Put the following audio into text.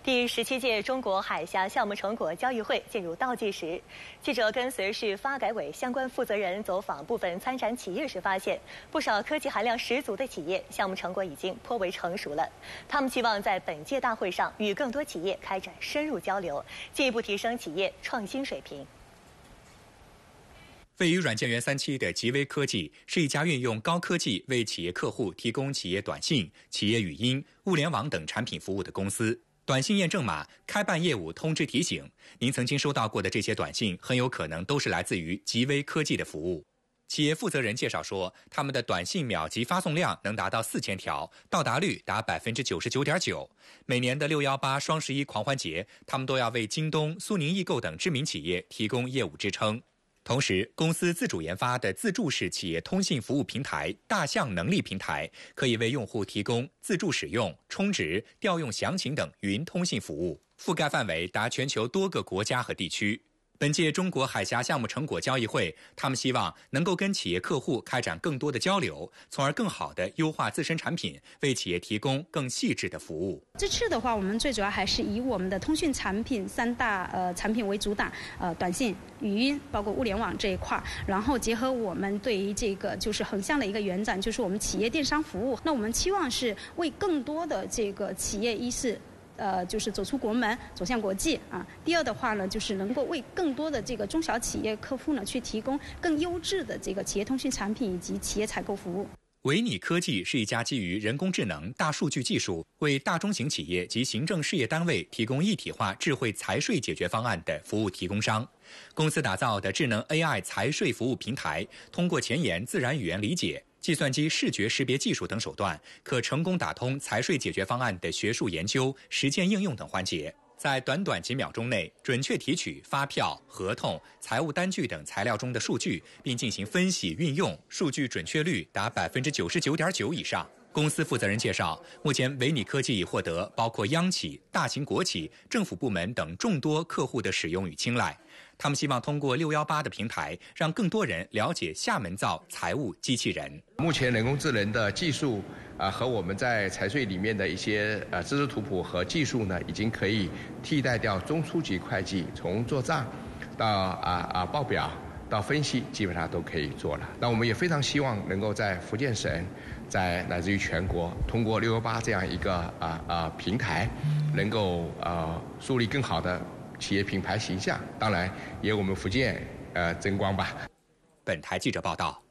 第17届中国海峡项目成果交易会进入倒计时。记者跟随市发改委相关负责人走访部分参展企业时发现，不少科技含量十足的企业项目成果已经颇为成熟了。他们期望在本届大会上与更多企业开展深入交流，进一步提升企业创新水平。 位于软件园3期的极微科技是一家运用高科技为企业客户提供企业短信、企业语音、物联网等产品服务的公司。短信验证码、开办业务通知提醒，您曾经收到过的这些短信很有可能都是来自于极微科技的服务。企业负责人介绍说，他们的短信秒级发送量能达到4000条，到达率达 99.9%。每年的618、双11狂欢节，他们都要为京东、苏宁易购等知名企业提供业务支撑。同时，公司自主研发的自助式企业通信服务平台大象能力平台，可以为用户提供自助使用、充值、调用详情等云通信服务，覆盖范围达全球多个国家和地区。本届中国海峡项目成果交易会，他们希望能够跟企业客户开展更多的交流，从而更好地优化自身产品，为企业提供更细致的服务。 这次的话，我们最主要还是以我们的通讯产品3大产品为主打，短信、语音，包括物联网这一块，然后结合我们对于这个就是横向的一个延展，就是我们企业电商服务。那我们期望是为更多的这个企业一是。就是走出国门，走向国际啊。第二的话呢，就是能够为更多的这个中小企业客户呢，去提供更优质的这个企业通讯产品以及企业采购服务。 维拟科技是一家基于人工智能、大数据技术，为大中型企业及行政事业单位提供一体化智慧财税解决方案的服务提供商。公司打造的智能 AI 财税服务平台，通过前沿自然语言理解、计算机视觉识别技术等手段，可成功打通财税解决方案的学术研究、实践应用等环节，在短短几秒钟内准确提取发票、合同、财务单据等材料中的数据，并进行分析运用，数据准确率达 99.9% 以上。公司负责人介绍，目前维拟科技已获得包括央企、大型国企、政府部门等众多客户的使用与青睐。他们希望通过618的平台，让更多人了解厦门造财务机器人。 目前人工智能的技术和我们在财税里面的一些知识图谱和技术呢，已经可以替代掉中初级会计，从做账到报表到分析，基本上都可以做了。那我们也非常希望能够在福建省，在乃至于全国，通过618这样一个平台，能够树立更好的企业品牌形象，当然也我们福建争光吧。 本台记者报道。